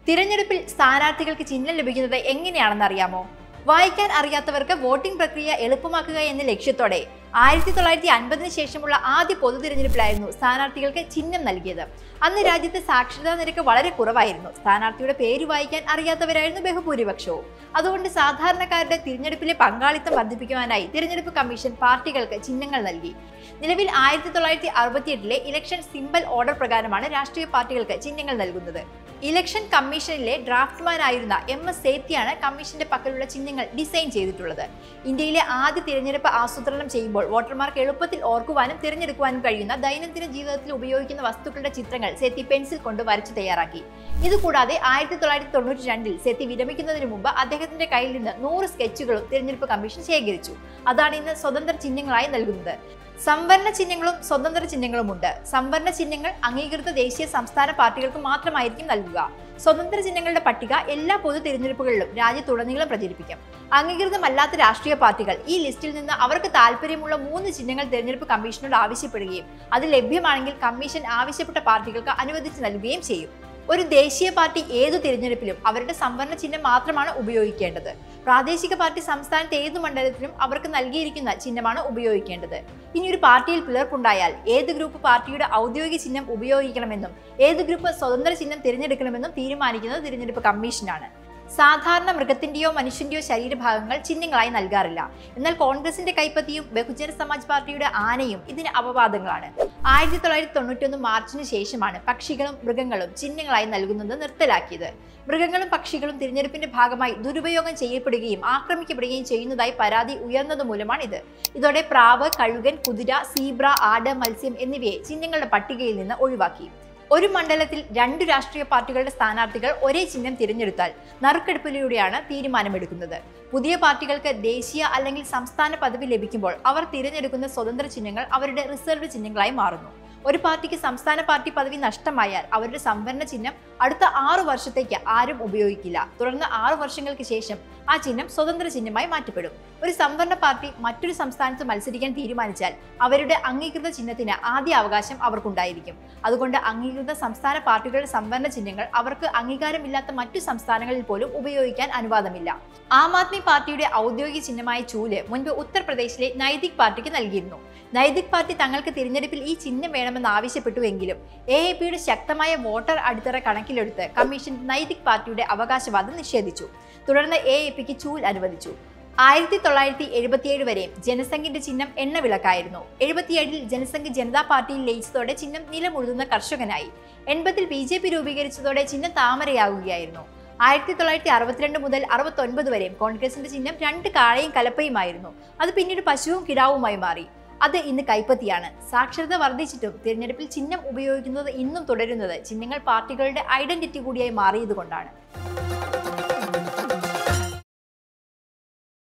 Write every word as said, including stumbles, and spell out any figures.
തിരഞ്ഞെടുപ്പിൽ സ്ഥാനാർത്ഥികൾക്ക് ചിഹ്നം ലഭിക്കുന്നത് എങ്ങനെയാണെന്ന് അറിയാമോ? വായിക്കാൻ അറിയാത്തവർക്ക് വോട്ടിംഗ് പ്രക്രിയ എളുപ്പമാക്കുക എന്ന ലക്ഷ്യത്തോടെ ആയിരത്തി തൊള്ളായിരത്തി അൻപതിന് ശേഷമുള്ള ആദ്യ പൊതു തിരഞ്ഞെടുപ്പിലായിരുന്നു സ്ഥാനാർത്ഥികൾക്ക് ചിഹ്നം നൽകിയത്. അന്ന് രാജ്യത്തെ സാക്ഷരതാ നിരക്ക് വളരെ കുറവായിരുന്നു. സ്ഥാനാർത്ഥിയുടെ പേര് വായിക്കാൻ അറിയാത്തവരായിരുന്നു ബഹുഭൂരിപക്ഷവും. അതുകൊണ്ട് സാധാരണക്കാരുടെ തിരഞ്ഞെടുപ്പിലെ പങ്കാളിത്തം വർദ്ധിപ്പിക്കുവാനായി തിരഞ്ഞെടുപ്പ് കമ്മീഷൻ പാർട്ടികൾക്ക് ചിഹ്നങ്ങൾ നൽകി. നിലവിൽ ആയിരത്തി തൊള്ളായിരത്തി അറുപത്തി എട്ടിലെ ഇലക്ഷൻ സിംബൽ ഓർഡർ പ്രകാരമാണ് രാഷ്ട്രീയ പാർട്ടികൾക്ക് ചിഹ്നങ്ങൾ നൽകുന്നത്. ഇലക്ഷൻ കമ്മീഷനിലെ ഡ്രാഫ്റ്റ്മാനായിരുന്ന എം എസ് സേത്തിയാണ് കമ്മീഷന്റെ പക്കലുള്ള ചിഹ്നങ്ങൾ ഡിസൈൻ ചെയ്തിട്ടുള്ളത്. ഇന്ത്യയിലെ ആദ്യ തിരഞ്ഞെടുപ്പ് ആസൂത്രണം ചെയ്യുമ്പോൾ വോട്ടർമാർക്ക് എളുപ്പത്തിൽ ഓർക്കുവാനും തിരഞ്ഞെടുക്കുവാനും കഴിയുന്ന ദൈനംദിന ജീവിതത്തിൽ ഉപയോഗിക്കുന്ന വസ്തുക്കളുടെ ചിത്രങ്ങൾ സേത്തി പെൻസിൽ കൊണ്ട് വരച്ചു തയ്യാറാക്കി. ഇതുകൂടാതെ ആയിരത്തി തൊള്ളായിരത്തി തൊണ്ണൂറ്റി രണ്ടിൽ സേത്തി വിരമിക്കുന്നതിന് മുമ്പ് അദ്ദേഹത്തിന്റെ കയ്യിൽ നിന്ന് നൂറ് സ്കെച്ചുകളും തിരഞ്ഞെടുപ്പ് കമ്മീഷൻ ശേഖരിച്ചു. അതാണ് ഇന്ന് സ്വതന്ത്ര ചിഹ്നങ്ങളായി നൽകുന്നത്. സംവരണ ചിഹ്നങ്ങളും സ്വതന്ത്ര ചിഹ്നങ്ങളുമുണ്ട്. സംവരണ ചിഹ്നങ്ങൾ അംഗീകൃത ദേശീയ സംസ്ഥാന പാർട്ടികൾക്ക് മാത്രമായിരിക്കും നൽകുക. സ്വതന്ത്ര ചിഹ്നങ്ങളുടെ പട്ടിക എല്ലാ പൊതു തിരഞ്ഞെടുപ്പുകളിലും രാജ്യത്തുടനീളം പ്രചരിപ്പിക്കും. അംഗീകൃതമല്ലാത്ത രാഷ്ട്രീയ പാർട്ടികൾ ഈ ലിസ്റ്റിൽ നിന്ന് അവർക്ക് താല്പര്യമുള്ള മൂന്ന് ചിഹ്നങ്ങൾ തിരഞ്ഞെടുപ്പ് കമ്മീഷനോട് ആവശ്യപ്പെടുകയും അത് ലഭ്യമാണെങ്കിൽ കമ്മീഷൻ ആവശ്യപ്പെട്ട പാർട്ടികൾക്ക് അനുവദിച്ചു നൽകുകയും ചെയ്യും. ഒരു ദേശീയ പാർട്ടി ഏതു തിരഞ്ഞെടുപ്പിലും അവരുടെ സംവരണ ചിഹ്നം മാത്രമാണ് ഉപയോഗിക്കേണ്ടത്. പ്രാദേശിക പാർട്ടി സംസ്ഥാനത്തെ ഏതു മണ്ഡലത്തിലും അവർക്ക് നൽകിയിരിക്കുന്ന ചിഹ്നമാണ് ഉപയോഗിക്കേണ്ടത്. ഇനി ഒരു പാർട്ടിയിൽ പിളർപ്പുണ്ടായാൽ ഏത് ഗ്രൂപ്പ് പാർട്ടിയുടെ ഔദ്യോഗിക ചിഹ്നം ഉപയോഗിക്കണമെന്നും ഏത് ഗ്രൂപ്പ് സ്വതന്ത്ര ചിഹ്നം തിരഞ്ഞെടുക്കണമെന്നും തീരുമാനിക്കുന്നത് തിരഞ്ഞെടുപ്പ് കമ്മീഷനാണ്. സാധാരണ മൃഗത്തിന്റെയോ മനുഷ്യന്റെയോ ശരീരഭാഗങ്ങൾ ചിഹ്നങ്ങളായി നൽകാറില്ല. എന്നാൽ കോൺഗ്രസിന്റെ കൈപ്പത്തിയും ബഹുജന സമാജ് പാർട്ടിയുടെ ആനയും ഇതിന് അപവാദങ്ങളാണ്. ആയിരത്തി തൊള്ളായിരത്തി തൊണ്ണൂറ്റി ഒന്ന് മാർച്ചിന് ശേഷമാണ് പക്ഷികളും മൃഗങ്ങളും ചിഹ്നങ്ങളായി നൽകുന്നത് നിർത്തലാക്കിയത്. മൃഗങ്ങളും പക്ഷികളും തിരഞ്ഞെടുപ്പിന്റെ ഭാഗമായി ദുരുപയോഗം ചെയ്യപ്പെടുകയും ആക്രമിക്കപ്പെടുകയും ചെയ്യുന്നതായി പരാതി ഉയർന്നതുമൂലമാണിത്. ഇതോടെ പ്രാവ്, കഴുകൻ, കുതിര, സീബ്ര, ആട്, മത്സ്യം എന്നിവയെ ചിഹ്നങ്ങളുടെ പട്ടികയിൽ നിന്ന് ഒഴിവാക്കി. ഒരു മണ്ഡലത്തിൽ രണ്ടു രാഷ്ട്രീയ പാർട്ടികളുടെ സ്ഥാനാർത്ഥികൾ ഒരേ ചിഹ്നം തിരഞ്ഞെടുത്താൽ നറുക്കെടുപ്പിലൂടെയാണ് തീരുമാനമെടുക്കുന്നത്. പുതിയ പാർട്ടികൾക്ക് ദേശീയ അല്ലെങ്കിൽ സംസ്ഥാന പദവി ലഭിക്കുമ്പോൾ അവർ തിരഞ്ഞെടുക്കുന്ന സ്വതന്ത്ര ചിഹ്നങ്ങൾ അവരുടെ റിസർവ് ചിഹ്നങ്ങളായി മാറുന്നു. ഒരു പാർട്ടിക്ക് സംസ്ഥാന പാർട്ടി പദവി നഷ്ടമായാൽ അവരുടെ സംവരണ ചിഹ്നം അടുത്ത ആറു വർഷത്തേക്ക് ആരും ഉപയോഗിക്കില്ല. തുടർന്ന് ആറു വർഷങ്ങൾക്ക് ശേഷം ആ ചിഹ്നം സ്വതന്ത്ര ചിഹ്നമായി മാറ്റപ്പെടും. ഒരു സംവരണ പാർട്ടി മറ്റൊരു സംസ്ഥാനത്ത് മത്സരിക്കാൻ തീരുമാനിച്ചാൽ അവരുടെ അംഗീകൃത ചിഹ്നത്തിന് ആദ്യ അവകാശം അവർക്കുണ്ടായിരിക്കും. അതുകൊണ്ട് അംഗീകൃത സംസ്ഥാന പാർട്ടികളുടെ സംവരണ ചിഹ്നങ്ങൾ അവർക്ക് അംഗീകാരമില്ലാത്ത മറ്റു സംസ്ഥാനങ്ങളിൽ പോലും ഉപയോഗിക്കാൻ അനുവാദമില്ല. ആം ആദ്മി പാർട്ടിയുടെ ഔദ്യോഗിക ചിഹ്നമായ ചൂല് മുൻപ് ഉത്തർപ്രദേശിലെ നൈതിക് പാർട്ടിക്ക് നൽകിയിരുന്നു. നൈതിക് പാർട്ടി തങ്ങൾക്ക് തിരഞ്ഞെടുപ്പിൽ ഈ ചിഹ്നം വേണമെന്ന് ആവശ്യപ്പെട്ടുവെങ്കിലും എ എ പിയുടെ ശക്തമായ വോട്ടർ അടിത്തറ കണക്കിലെടുത്ത് കമ്മീഷൻ നൈതിക് പാർട്ടിയുടെ അവകാശവാദം നിഷേധിച്ചു. തുടർന്ന് എ എ പിക്ക് ചൂൽ അനുവദിച്ചു. ആയിരത്തി തൊള്ളായിരത്തി എഴുപത്തിയേഴ് വരെയും ജനസംഘിന്റെ ചിഹ്നം എണ്ണവിളക്കായിരുന്നു. എഴുപത്തിയേഴിൽ ജനസംഘ് ജനതാ പാർട്ടിയിൽ ലയിച്ചതോടെ ചിഹ്നം നിലമുഴുതുന്ന കർഷകനായി. എൺപതിൽ ബി ജെ പി രൂപീകരിച്ചതോടെ ചിഹ്നം താമരയാകുകയായിരുന്നു. ആയിരത്തി തൊള്ളായിരത്തി അറുപത്തിരണ്ട് മുതൽ അറുപത്തി ഒൻപത് വരെയും കോൺഗ്രസിന്റെ ചിഹ്നം രണ്ട് കാളയും കലപ്പയുമായിരുന്നു. അത് പിന്നീട് പശുവും കിടാവുമായി മാറി. അത് ഇന്ന് കൈപ്പത്തിയാണ്. സാക്ഷരത വർദ്ധിച്ചിട്ടും തിരഞ്ഞെടുപ്പിൽ ചിഹ്നം ഉപയോഗിക്കുന്നത് ഇന്നും തുടരുന്നത് ചിഹ്നങ്ങൾ പാർട്ടികളുടെ ഐഡന്റിറ്റി കൂടിയായി മാറിയതുകൊണ്ടാണ്.